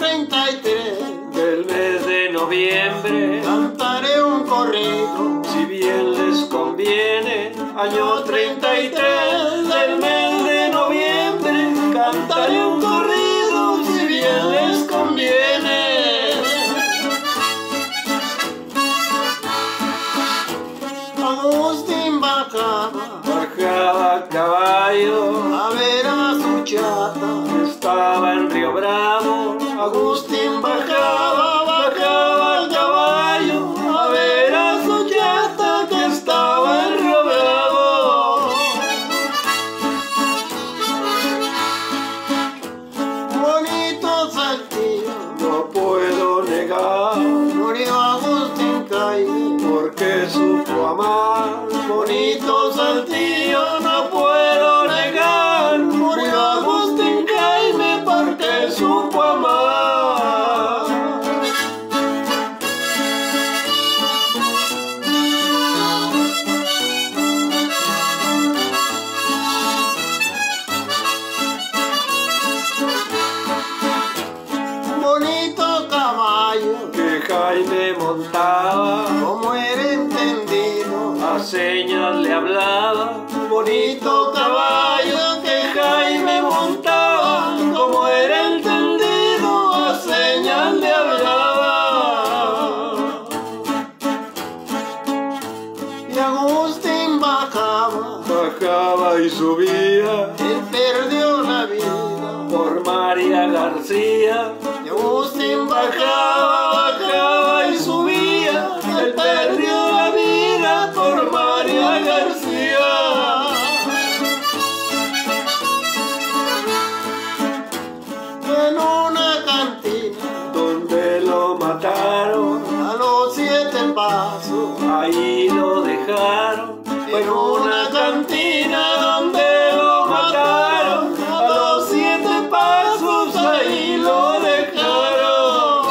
33 del mes de noviembre cantaré un corrido. Si bien les conviene, año 33 del mes de noviembre cantaré un corrido si bien les conviene. Agustín bajaba Bajaba a caballo, a ver a su chata. estaba en Río Bravo. Agustín bajaba a caballo a ver a su chata que estaba en Río Bravo. Bonito Saltillo, No puedo negar, murió Agustín Caime, porque supo amar. bonito Saltillo, no puedo negar, murió Agustín Caime porque supo amar. Bonito caballo, Que Jaime montaba, como era entendido, a señas le hablaba. bonito caballo que Jaime montaba, como era entendido, a señas le hablaba. Y Agustín Bajaba y subía él perdió la vida. por María García. Y Agustín bajaba y subía, él perdió la vida por María García. En una cantina Donde lo mataron, a los 7 pasos, ahí lo dejaron. en una cantina donde lo mataron, a los 7 pasos ahí lo dejaron.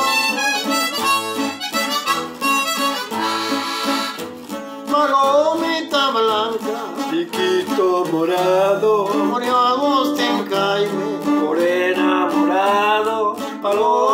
Palomita blanca, Chiquito morado, murió Agustín Caime, por enamorado, paloma.